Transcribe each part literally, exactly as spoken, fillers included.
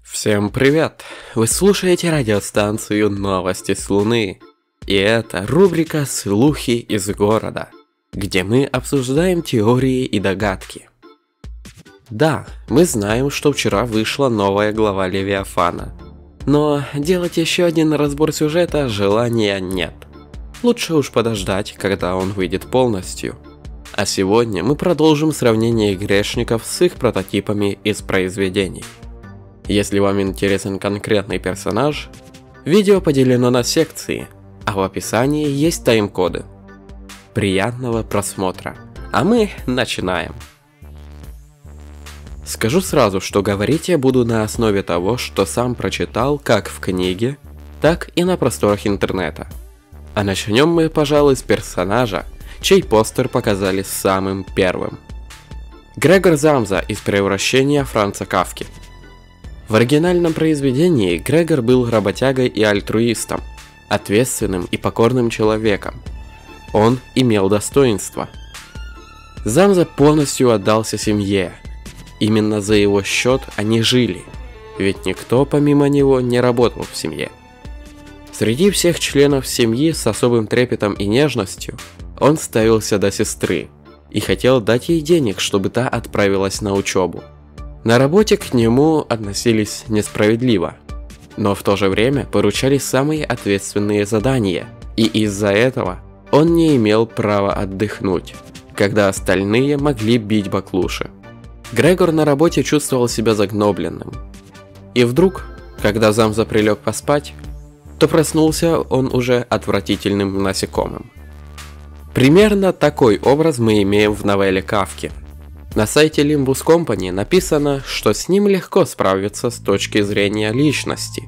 Всем привет! Вы слушаете радиостанцию «Новости с Луны». И это рубрика «Слухи из города», где мы обсуждаем теории и догадки. Да, мы знаем, что вчера вышла новая глава Левиафана. Но делать еще один разбор сюжета желания нет. Лучше уж подождать, когда он выйдет полностью. А сегодня мы продолжим сравнение грешников с их прототипами из произведений. Если вам интересен конкретный персонаж, видео поделено на секции, а в описании есть тайм-коды. Приятного просмотра, а мы начинаем. Скажу сразу, что говорить я буду на основе того, что сам прочитал как в книге, так и на просторах интернета. А начнем мы, пожалуй, с персонажа, чей постер показали самым первым. Грегор Замза из «Превращения» Франца Кафки. В оригинальном произведении Грегор был работягой и альтруистом, ответственным и покорным человеком. Он имел достоинство. Замза полностью отдался семье. Именно за его счет они жили, ведь никто помимо него не работал в семье. Среди всех членов семьи с особым трепетом и нежностью он ставился до сестры и хотел дать ей денег, чтобы та отправилась на учебу. На работе к нему относились несправедливо, но в то же время поручали самые ответственные задания, и из-за этого он не имел права отдохнуть, когда остальные могли бить баклуши. Грегор на работе чувствовал себя загнобленным. И вдруг, когда Замза прилег поспать, то проснулся он уже отвратительным насекомым. Примерно такой образ мы имеем в новелле Кафки. На сайте Limbus Company написано, что с ним легко справиться с точки зрения личности.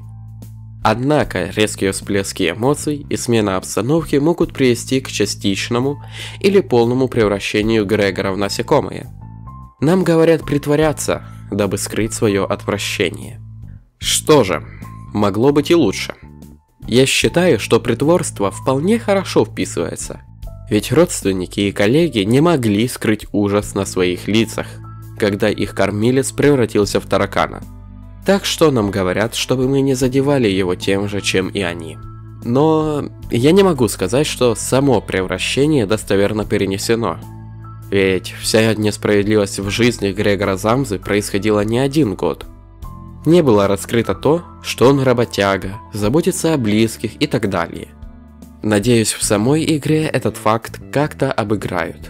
Однако резкие всплески эмоций и смена обстановки могут привести к частичному или полному превращению Грегора в насекомое. Нам говорят притворяться, дабы скрыть свое отвращение. Что же, могло быть и лучше. Я считаю, что притворство вполне хорошо вписывается. Ведь родственники и коллеги не могли скрыть ужас на своих лицах, когда их кормилец превратился в таракана. Так что нам говорят, чтобы мы не задевали его тем же, чем и они. Но я не могу сказать, что само превращение достоверно перенесено. Ведь вся несправедливость в жизни Грегора Замзы происходила не один год. Не было раскрыто то, что он работяга, заботится о близких и так далее. Надеюсь, в самой игре этот факт как-то обыграют.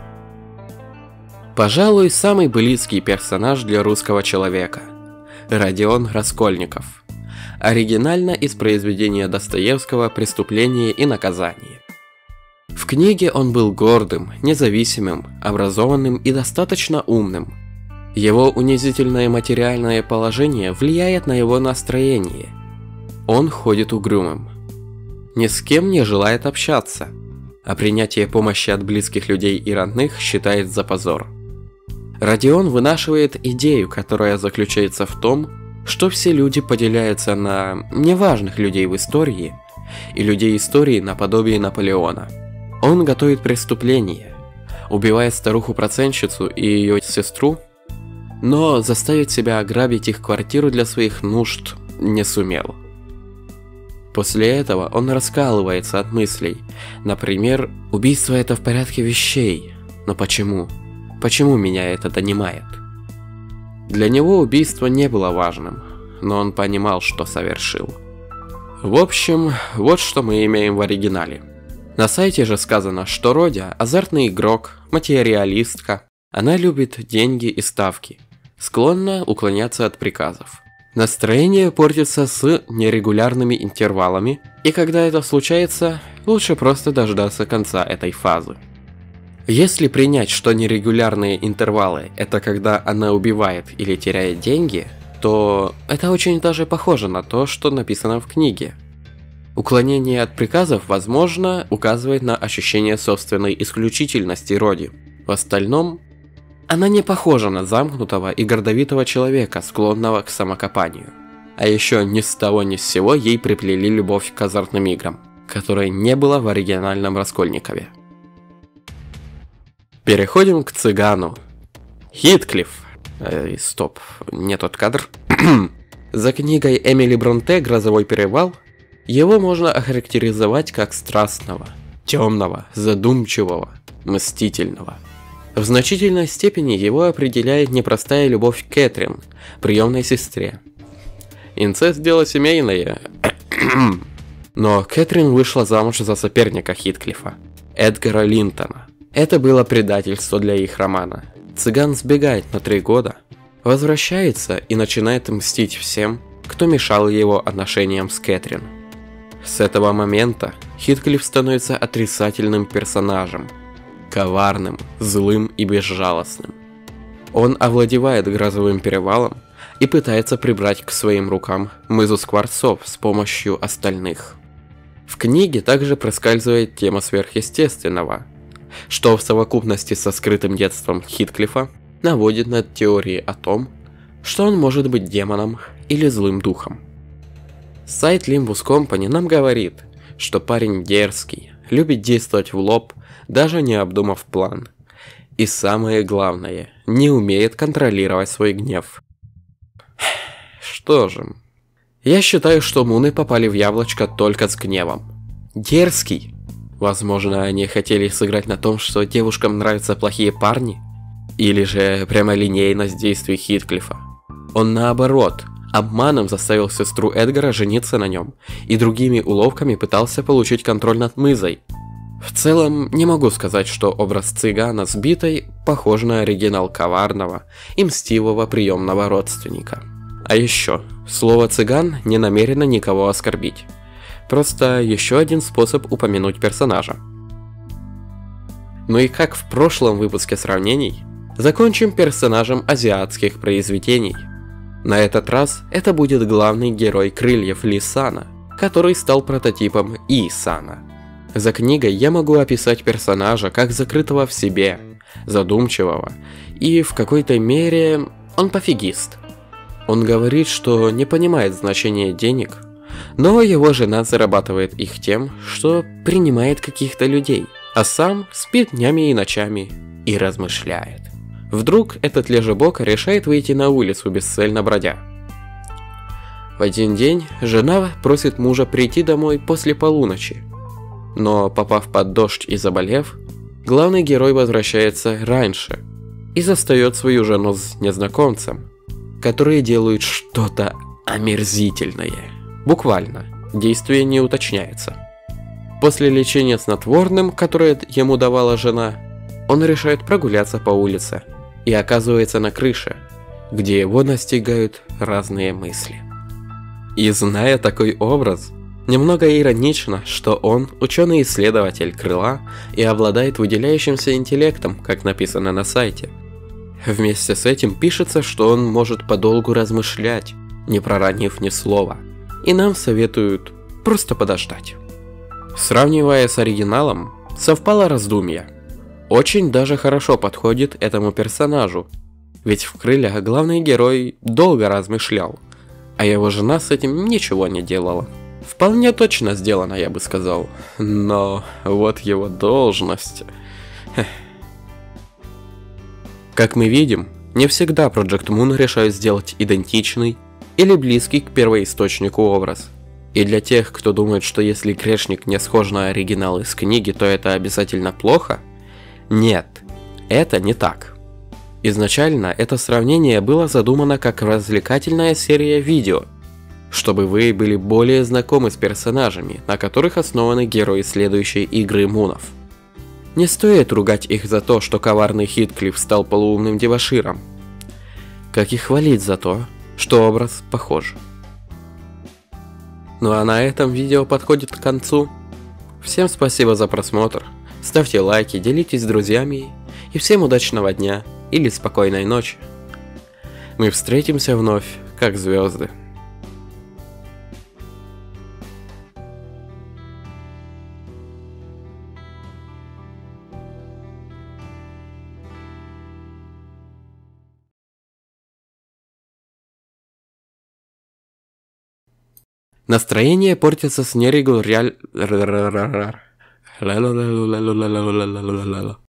Пожалуй, самый близкий персонаж для русского человека – Родион Раскольников. Оригинально из произведения Достоевского «Преступление и наказание». В книге он был гордым, независимым, образованным и достаточно умным. Его унизительное материальное положение влияет на его настроение. Он ходит угрюмым. Ни с кем не желает общаться, а принятие помощи от близких людей и родных считает за позор. Родион вынашивает идею, которая заключается в том, что все люди поделяются на неважных людей в истории и людей истории наподобие Наполеона. Он готовит преступление, убивает старуху-процентщицу и ее сестру, но заставить себя ограбить их квартиру для своих нужд не сумел. После этого он раскалывается от мыслей. Например, убийство это в порядке вещей. Но почему? Почему меня это донимает? Для него убийство не было важным, но он понимал, что совершил. В общем, вот что мы имеем в оригинале. На сайте же сказано, что Родя – азартный игрок, материалистка. Она любит деньги и ставки, склонна уклоняться от приказов. Настроение портится с нерегулярными интервалами, и когда это случается, лучше просто дождаться конца этой фазы. Если принять, что нерегулярные интервалы – это когда она убивает или теряет деньги, то это очень даже похоже на то, что написано в книге. Уклонение от приказов, возможно, указывает на ощущение собственной исключительности Роди. В остальном, она не похожа на замкнутого и гордовитого человека, склонного к самокопанию. А еще ни с того ни с сего ей приплели любовь к азартным играм, которой не было в оригинальном Раскольникове. Переходим к цыгану. Хитклифф. Э, стоп, не тот кадр. За книгой Эмили Бронте «Грозовой перевал» его можно охарактеризовать как страстного, темного, задумчивого, мстительного. В значительной степени его определяет непростая любовь к Кэтрин, приемной сестре. Инцест – дело семейное, но Кэтрин вышла замуж за соперника Хитклифа, Эдгара Линтона. Это было предательство для их романа. Цыган сбегает на три года, возвращается и начинает мстить всем, кто мешал его отношениям с Кэтрин. С этого момента Хитклифф становится отрицательным персонажем, коварным, злым и безжалостным. Он овладевает Грозовым перевалом и пытается прибрать к своим рукам мызу Скворцов с помощью остальных. В книге также проскальзывает тема сверхъестественного, что в совокупности со скрытым детством Хитклиффа наводит на теории о том, что он может быть демоном или злым духом. Сайт Limbus Company нам говорит, что парень дерзкий, любит действовать в лоб, даже не обдумав план. И самое главное, не умеет контролировать свой гнев. Что же, я считаю, что муны попали в яблочко только с гневом. Дерзкий. Возможно, они хотели сыграть на том, что девушкам нравятся плохие парни? Или же прямолинейность действий Хитклиффа. Он наоборот, обманом заставил сестру Эдгара жениться на нем и другими уловками пытался получить контроль над мызой. В целом, не могу сказать, что образ цыгана с битой похож на оригинал коварного и мстивого приемного родственника. А еще, слово «цыган» не намерено никого оскорбить. Просто еще один способ упомянуть персонажа. Ну и как в прошлом выпуске сравнений, закончим персонажем азиатских произведений. На этот раз это будет главный герой «Крыльев Ли-сана», который стал прототипом И-сана. За книгой я могу описать персонажа как закрытого в себе, задумчивого, и в какой-то мере он пофигист. Он говорит, что не понимает значения денег, но его жена зарабатывает их тем, что принимает каких-то людей, а сам спит днями и ночами и размышляет. Вдруг этот лежебока решает выйти на улицу бесцельно бродя. В один день жена просит мужа прийти домой после полуночи, но попав под дождь и заболев, главный герой возвращается раньше и застает свою жену с незнакомцем, которые делают что-то омерзительное. Буквально, действие не уточняется. После лечения снотворным, которое ему давала жена, он решает прогуляться по улице и оказывается на крыше, где его настигают разные мысли. И зная такой образ, немного иронично, что он ученый-исследователь крыла и обладает выделяющимся интеллектом, как написано на сайте. Вместе с этим пишется, что он может подолгу размышлять, не проронив ни слова, и нам советуют просто подождать. Сравнивая с оригиналом, совпало раздумье. Очень даже хорошо подходит этому персонажу, ведь в «Крыльях» главный герой долго размышлял, а его жена с этим ничего не делала. Вполне точно сделано, я бы сказал, но вот его должность... Как мы видим, не всегда Project Moon решают сделать идентичный или близкий к первоисточнику образ. И для тех, кто думает, что если грешник не схож на оригинал из книги, то это обязательно плохо, нет, это не так. Изначально это сравнение было задумано как развлекательная серия видео, чтобы вы были более знакомы с персонажами, на которых основаны герои следующей игры мунов. Не стоит ругать их за то, что коварный Хитклифф стал полуумным дебоширом, как и хвалить за то, что образ похож. Ну а на этом видео подходит к концу. Всем спасибо за просмотр, ставьте лайки, делитесь с друзьями и всем удачного дня или спокойной ночи. Мы встретимся вновь, как звезды. Настроение портится с нерегулярностью.